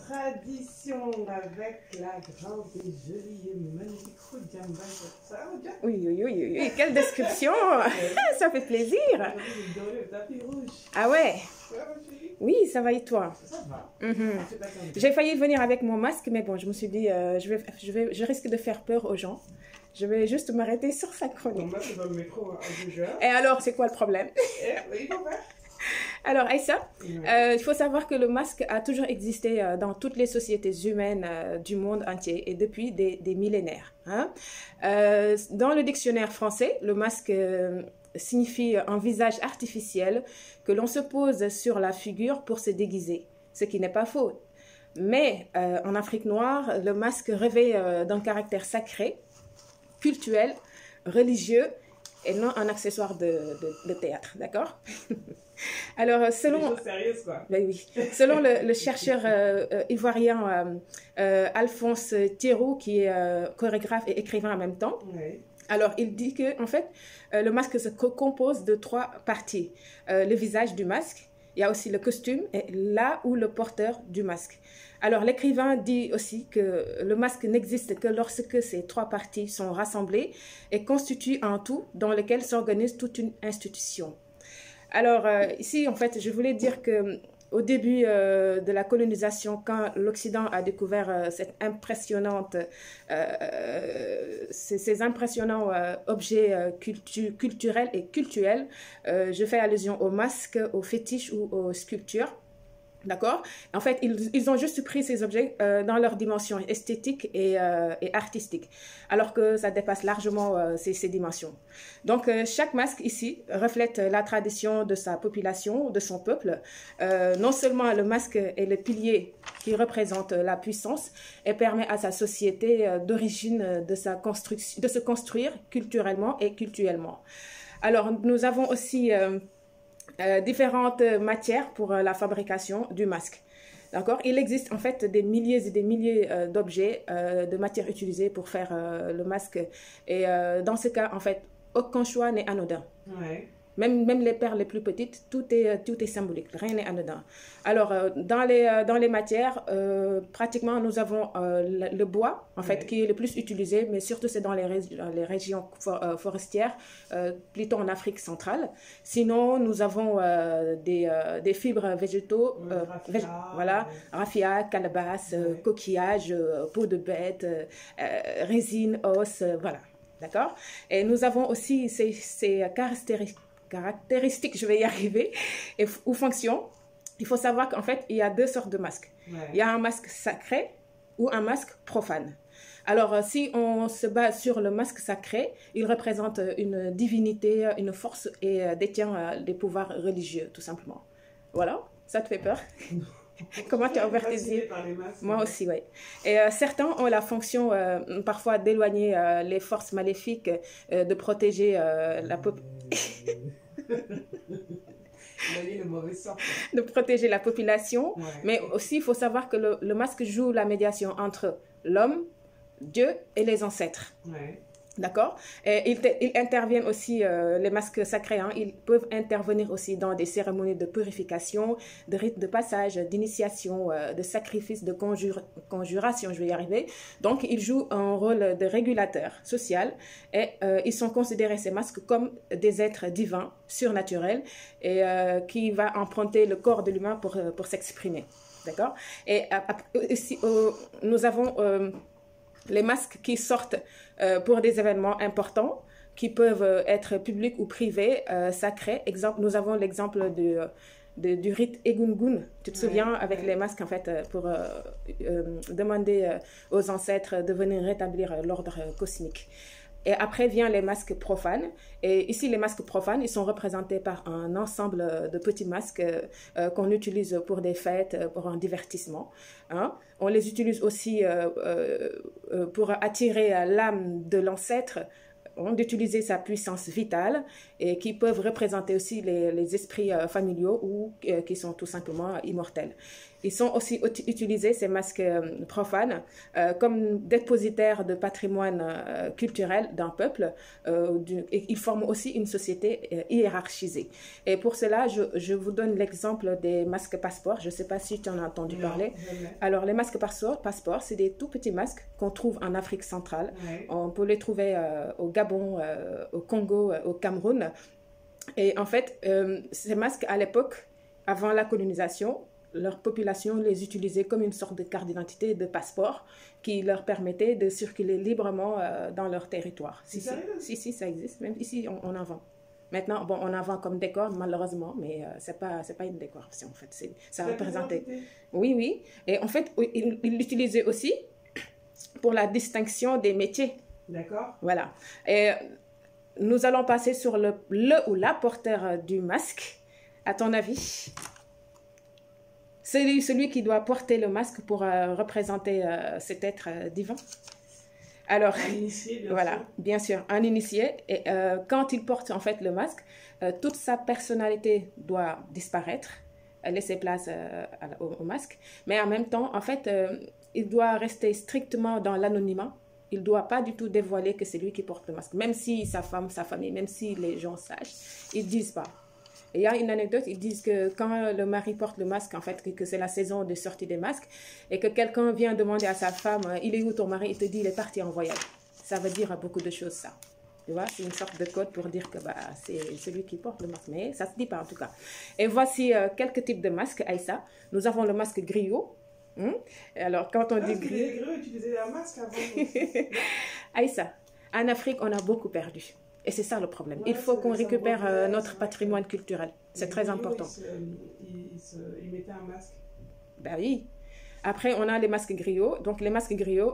tradition avec la grande et jolie et magnifique Khoudiamba. Ça va, Khoudia? Oui, oui, oui, oui, oui, quelle description! Ça fait plaisir! Le tapis rouge. Ah ouais? Ça va, chérie? Oui, ça va et toi? Ça va. Mhm. J'ai failli venir avec mon masque, mais bon, je me suis dit, je risque de faire peur aux gens. Je vais juste m'arrêter sur sa Ton chronique. masque est dans le métro à 2 heures. Et alors, c'est quoi le problème? Oui, il faut faire. Alors, Aïssa, il faut savoir que le masque a toujours existé dans toutes les sociétés humaines du monde entier et depuis des millénaires. Hein. Dans le dictionnaire français, le masque signifie un visage artificiel que l'on se pose sur la figure pour se déguiser, ce qui n'est pas faux. Mais en Afrique noire, le masque revêt d'un caractère sacré, cultuel, religieux et non un accessoire de théâtre, d'accord? Alors, selon, Sérieux, quoi. ben oui, selon le chercheur ivoirien Alphonse Thierrot, qui est chorégraphe et écrivain en même temps, Oui. alors il dit que en fait, le masque se compose de 3 parties. Le visage du masque, il y a aussi le costume et là où le porteur du masque. Alors l'écrivain dit aussi que le masque n'existe que lorsque ces 3 parties sont rassemblées et constituent un tout dans lequel s'organise toute une institution. Alors, ici, en fait, je voulais dire que au début de la colonisation, quand l'Occident a découvert ces impressionnants objets culturels et cultuels, je fais allusion aux masques, aux fétiches ou aux sculptures. D'accord? En fait, ils ont juste pris ces objets dans leur dimension esthétique et artistique, alors que ça dépasse largement ces dimensions. Donc, chaque masque ici reflète la tradition de sa population, de son peuple. Non seulement le masque est le pilier qui représente la puissance et permet à sa société d'origine de se construire culturellement et cultuellement. Alors, nous avons aussi différentes matières pour la fabrication du masque. D'accord? Il existe en fait des milliers et des milliers d'objets, de matières utilisées pour faire le masque. Et dans ce cas, en fait, aucun choix n'est anodin. Ouais. Même les perles les plus petites, tout est symbolique, rien n'est anodin. Alors, dans les matières, pratiquement, nous avons le bois, en fait, qui est le plus utilisé, mais surtout c'est dans les régions forestières, plutôt en Afrique centrale. Sinon, nous avons des fibres végétaux, voilà, raffia, calebasse, coquillage, peau de bête, résine, os, voilà. D'accord? Et nous avons aussi ces caractéristiques, je vais y arriver, ou fonctions. Il faut savoir qu'en fait, il y a 2 sortes de masques. Ouais. Il y a un masque sacré ou un masque profane. Alors, si on se base sur le masque sacré, il représente une divinité, une force et détient des pouvoirs religieux, tout simplement. Voilà, ça te fait peur? Comment tu as ouvert tes yeux? Moi aussi, oui. Et certains ont la fonction parfois d'éloigner les forces maléfiques, de protéger la de protéger la population. Ouais. Mais aussi, il faut savoir que le masque joue la médiation entre l'homme, Dieu et les ancêtres. Ouais. D'accord? Et ils interviennent aussi, les masques sacrés, hein, ils peuvent intervenir aussi dans des cérémonies de purification, de rites de passage, d'initiation, de sacrifice, de conjuration, je vais y arriver. Donc, ils jouent un rôle de régulateur social et ils sont considérés, ces masques, comme des êtres divins, surnaturels, et qui va emprunter le corps de l'humain pour s'exprimer. D'accord? Et ici, nous avons les masques qui sortent pour des événements importants, qui peuvent être publics ou privés, sacrés. Exemple, nous avons l'exemple du rite Egungun. Tu te souviens, avec les masques, en fait, pour demander aux ancêtres de venir rétablir l'ordre cosmique. Et après vient les masques profanes. Et ici, les masques profanes, ils sont représentés par un ensemble de petits masques qu'on utilise pour des fêtes, pour un divertissement. Hein. On les utilise aussi pour attirer l'âme de l'ancêtre. d'utiliser sa puissance vitale et qui peuvent représenter aussi les esprits familiaux ou qui sont tout simplement immortels. Ils sont aussi utilisés, ces masques profanes, comme dépositaires de patrimoine culturel d'un peuple. Et ils forment aussi une société hiérarchisée. Et pour cela, je vous donne l'exemple des masques passeports. Je ne sais pas si tu en as entendu parler. Alors, les masques passeports, c'est des tout petits masques qu'on trouve en Afrique centrale. On peut les trouver au Gabon, au Congo, au Cameroun. Et en fait, ces masques, à l'époque, avant la colonisation, leur population les utilisait comme une sorte de carte d'identité, de passeport, qui leur permettait de circuler librement dans leur territoire. Si, ça existe. Même ici, on en vend. Maintenant, bon, on en vend comme décor, malheureusement, mais c'est pas une décoration, en fait. Ça représentait... Oui. Et en fait, ils l'utilisaient aussi pour la distinction des métiers. D'accord. Voilà. Et nous allons passer sur le ou la porteur du masque. À ton avis, celui qui doit porter le masque pour représenter cet être divin. Alors, un initié, bien sûr, un initié. Et quand il porte en fait le masque, toute sa personnalité doit disparaître, laisser place au masque. Mais en même temps, en fait, il doit rester strictement dans l'anonymat. Il ne doit pas du tout dévoiler que c'est lui qui porte le masque. Même si sa femme, sa famille, même si les gens sachent, ils ne disent pas. Il y a une anecdote, ils disent que quand le mari porte le masque, en fait, que c'est la saison de sortie des masques, et que quelqu'un vient demander à sa femme, il est où ton mari? Il te dit, il est parti en voyage. Ça veut dire beaucoup de choses, ça. Tu vois, c'est une sorte de code pour dire que c'est celui qui porte le masque, mais ça ne se dit pas en tout cas. Et voici quelques types de masques, Aïssa. Nous avons le masque griot. Alors, quand on dit griot... Les griots utilisaient un masque avant. Aïssa, en Afrique, on a beaucoup perdu. Et c'est ça le problème. Il faut qu'on récupère notre patrimoine culturel. C'est très important. Ils mettaient un masque. Ben oui. Après, on a les masques griots. Donc, les masques griots,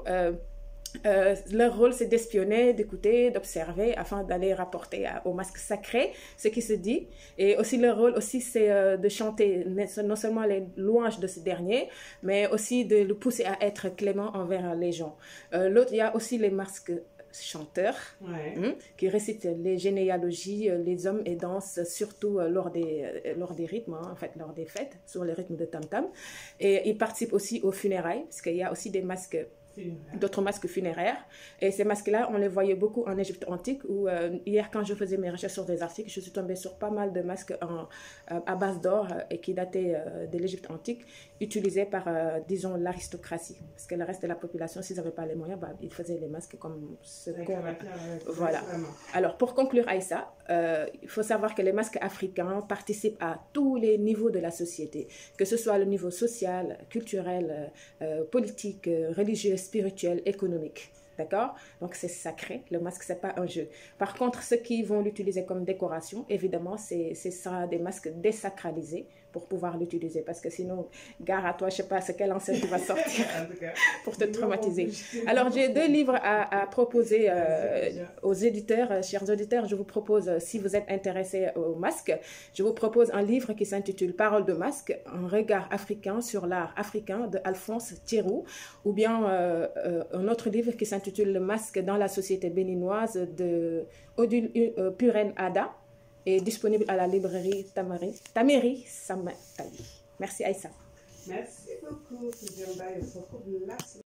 leur rôle, c'est d'espionner, d'écouter, d'observer, afin d'aller rapporter au masque sacré ce qui se dit. Et aussi, leur rôle, aussi, c'est de chanter non seulement les louanges de ce dernier, mais aussi de le pousser à être clément envers les gens. L'autre, il y a aussi les masques chanteurs qui récitent les généalogies, les hommes et dansent surtout lors des rythmes, en fait, lors des fêtes, sur les rythmes de tam-tam. Et ils participent aussi aux funérailles, parce qu'il y a aussi des masques, d'autres masques funéraires. Et ces masques-là, on les voyait beaucoup en Égypte antique, où hier, quand je faisais mes recherches sur des articles, je suis tombée sur pas mal de masques à base d'or et qui dataient de l'Égypte antique, utilisés par, disons, l'aristocratie. Parce que le reste de la population, s'ils n'avaient pas les moyens, ils faisaient les masques comme ce qu'on... Voilà. Alors, pour conclure, Aïssa, il faut savoir que les masques africains participent à tous les niveaux de la société, que ce soit le niveau social, culturel, politique, religieux, spirituel, économique. D'accord? Donc, c'est sacré. Le masque, ce n'est pas un jeu. Par contre, ceux qui vont l'utiliser comme décoration, évidemment, c'est ça, des masques désacralisés pour pouvoir l'utiliser. Parce que sinon, gare à toi, je ne sais pas c'est quel ancêtre qui va sortir pour te traumatiser. Alors, j'ai 2 livres à proposer aux éditeurs. Chers auditeurs, je vous propose, si vous êtes intéressés au masque, je vous propose un livre qui s'intitule « Paroles de masque, un regard africain sur l'art africain » de Alphonse Thierroux, ou bien un autre livre qui s'intitule « Le masque dans la société béninoise » de Odile Puren Ada, est disponible à la librairie Taméry Samatali. Merci Aïssa. Merci beaucoup, Fidjamba. On se retrouve la